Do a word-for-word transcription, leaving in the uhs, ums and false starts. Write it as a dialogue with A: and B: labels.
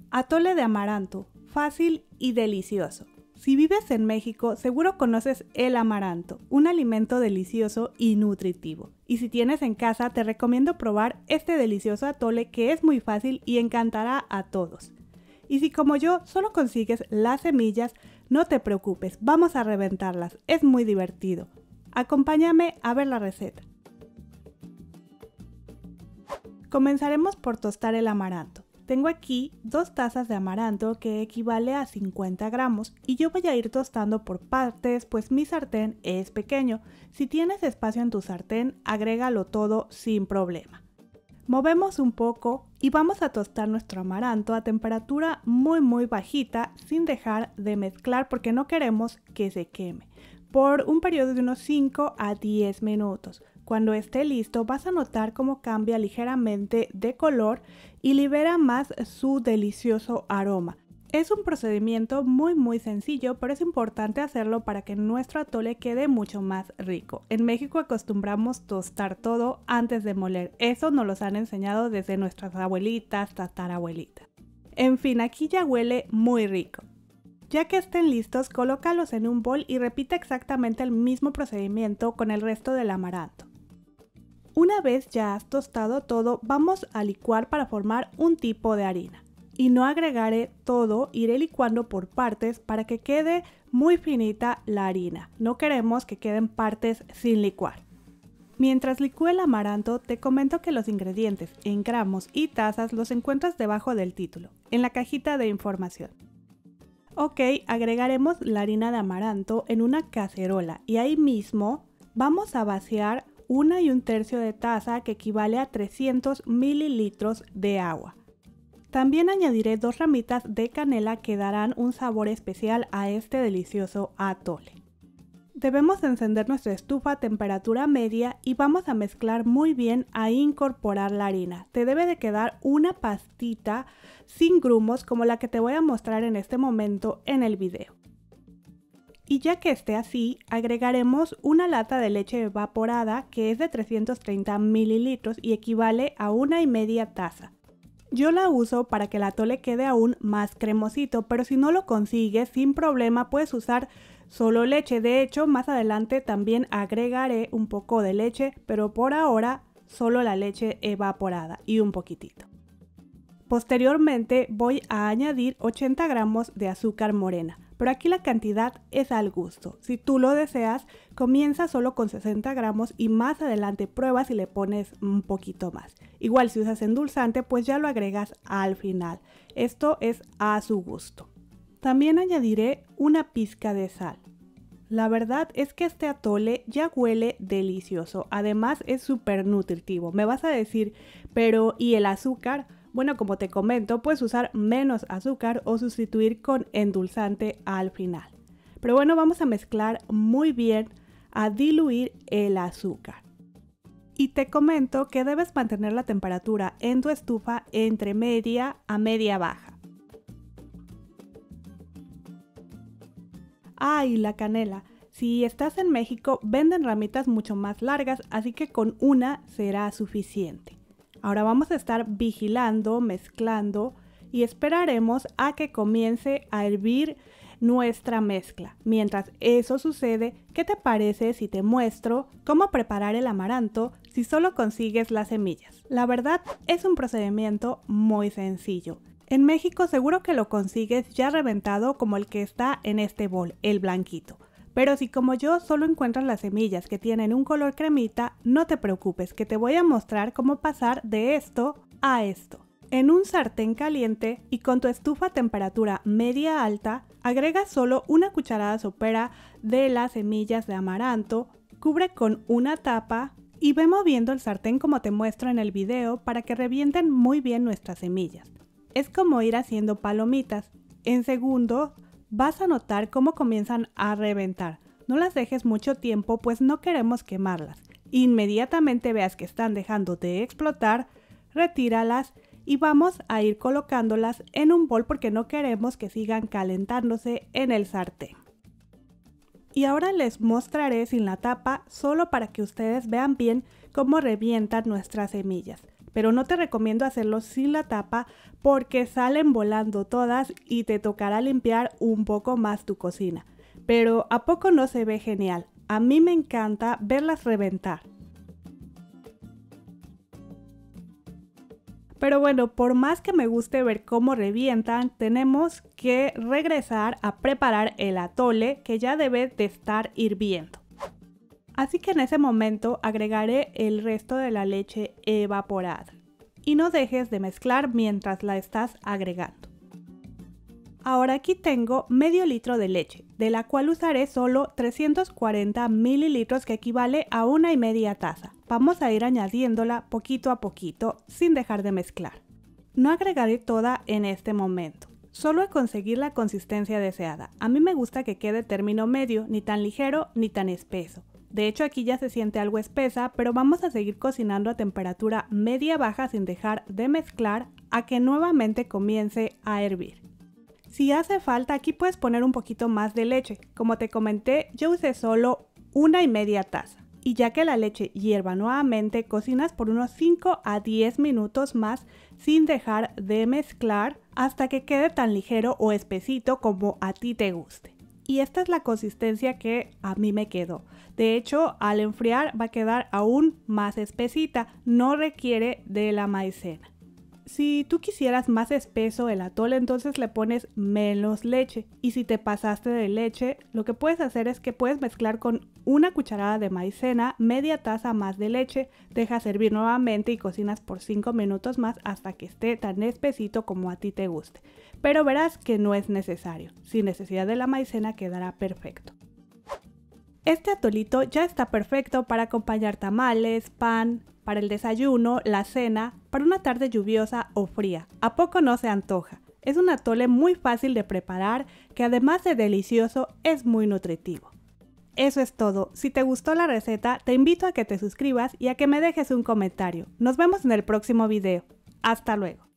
A: Atole de amaranto, fácil y delicioso. Si vives en México, seguro conoces el amaranto, un alimento delicioso y nutritivo. Y si tienes en casa, te recomiendo probar este delicioso atole que es muy fácil y encantará a todos. Y si como yo solo consigues las semillas, no te preocupes, vamos a reventarlas, es muy divertido. Acompáñame a ver la receta. Comenzaremos por tostar el amaranto. Tengo aquí dos tazas de amaranto que equivale a cincuenta gramos y yo voy a ir tostando por partes pues mi sartén es pequeño. Si tienes espacio en tu sartén, agrégalo todo sin problema. Movemos un poco y vamos a tostar nuestro amaranto a temperatura muy muy bajita sin dejar de mezclar porque no queremos que se queme. Por un periodo de unos cinco a diez minutos. Cuando esté listo vas a notar cómo cambia ligeramente de color y libera más su delicioso aroma. Es un procedimiento muy muy sencillo, pero es importante hacerlo para que nuestro atole quede mucho más rico. En México acostumbramos tostar todo antes de moler. Eso nos lo han enseñado desde nuestras abuelitas, tatarabuelitas. En fin, aquí ya huele muy rico. Ya que estén listos, colócalos en un bol y repite exactamente el mismo procedimiento con el resto del amaranto. Una vez ya has tostado todo, vamos a licuar para formar un tipo de harina. Y no agregaré todo, iré licuando por partes para que quede muy finita la harina. No queremos que queden partes sin licuar. Mientras licúe el amaranto, te comento que los ingredientes en gramos y tazas los encuentras debajo del título, en la cajita de información. Ok, agregaremos la harina de amaranto en una cacerola y ahí mismo vamos a vaciar una y un tercio de taza que equivale a trescientos mililitros de agua. También añadiré dos ramitas de canela que darán un sabor especial a este delicioso atole. Debemos encender nuestra estufa a temperatura media y vamos a mezclar muy bien a incorporar la harina. Te debe de quedar una pastita sin grumos como la que te voy a mostrar en este momento en el video. Y ya que esté así, agregaremos una lata de leche evaporada que es de trescientos treinta mililitros y equivale a una y media taza. Yo la uso para que el atole quede aún más cremosito, pero si no lo consigues, sin problema puedes usar solo leche. De hecho, más adelante también agregaré un poco de leche, pero por ahora solo la leche evaporada y un poquitito. Posteriormente voy a añadir ochenta gramos de azúcar morena, pero aquí la cantidad es al gusto. Si tú lo deseas, comienza solo con sesenta gramos y más adelante pruebas y le pones un poquito más. Igual si usas endulzante, pues ya lo agregas al final. Esto es a su gusto. También añadiré una pizca de sal. La verdad es que este atole ya huele delicioso, además es súper nutritivo. Me vas a decir, pero ¿y el azúcar? Bueno, como te comento, puedes usar menos azúcar o sustituir con endulzante al final. Pero bueno, vamos a mezclar muy bien a diluir el azúcar. Y te comento que debes mantener la temperatura en tu estufa entre media a media baja. Ah, y la canela. Si estás en México, venden ramitas mucho más largas, así que con una será suficiente. Ahora vamos a estar vigilando, mezclando y esperaremos a que comience a hervir nuestra mezcla. Mientras eso sucede, ¿qué te parece si te muestro cómo preparar el amaranto si solo consigues las semillas? La verdad es un procedimiento muy sencillo. En México seguro que lo consigues ya reventado como el que está en este bol, el blanquito. Pero si como yo solo encuentras las semillas que tienen un color cremita, no te preocupes que te voy a mostrar cómo pasar de esto a esto. En un sartén caliente y con tu estufa a temperatura media alta, agrega solo una cucharada sopera de las semillas de amaranto, cubre con una tapa y ve moviendo el sartén como te muestro en el video para que revienten muy bien nuestras semillas. Es como ir haciendo palomitas. En segundos vas a notar cómo comienzan a reventar. No las dejes mucho tiempo pues no queremos quemarlas. Inmediatamente veas que están dejando de explotar, retíralas y vamos a ir colocándolas en un bol porque no queremos que sigan calentándose en el sartén. Y ahora les mostraré sin la tapa solo para que ustedes vean bien cómo revientan nuestras semillas. pero no te recomiendo hacerlo sin la tapa porque salen volando todas y te tocará limpiar un poco más tu cocina. Pero ¿a poco no se ve genial? A mí me encanta verlas reventar. Pero bueno, por más que me guste ver cómo revientan, tenemos que regresar a preparar el atole que ya debe de estar hirviendo. Así que en ese momento agregaré el resto de la leche evaporada. Y no dejes de mezclar mientras la estás agregando. Ahora aquí tengo medio litro de leche, de la cual usaré solo trescientos cuarenta mililitros, que equivale a una y media taza. Vamos a ir añadiéndola poquito a poquito sin dejar de mezclar. No agregaré toda en este momento, solo a conseguir la consistencia deseada. A mí me gusta que quede término medio, ni tan ligero ni tan espeso. De hecho aquí ya se siente algo espesa, pero vamos a seguir cocinando a temperatura media-baja sin dejar de mezclar a que nuevamente comience a hervir. Si hace falta, aquí puedes poner un poquito más de leche. Como te comenté, yo usé solo una y media taza. Y ya que la leche hierva nuevamente, cocinas por unos cinco a diez minutos más sin dejar de mezclar hasta que quede tan ligero o espesito como a ti te guste. Y esta es la consistencia que a mí me quedó. De hecho, al enfriar va a quedar aún más espesita, no requiere de la maicena. Si tú quisieras más espeso el atole, entonces le pones menos leche. Y si te pasaste de leche, lo que puedes hacer es que puedes mezclar con una cucharada de maicena, media taza más de leche, dejas hervir nuevamente y cocinas por cinco minutos más hasta que esté tan espesito como a ti te guste. Pero verás que no es necesario. Sin necesidad de la maicena quedará perfecto. Este atolito ya está perfecto para acompañar tamales, pan, para el desayuno, la cena, para una tarde lluviosa o fría. ¿A poco no se antoja? Es un atole muy fácil de preparar, que además de delicioso, es muy nutritivo. Eso es todo. Si te gustó la receta, te invito a que te suscribas y a que me dejes un comentario. Nos vemos en el próximo video. Hasta luego.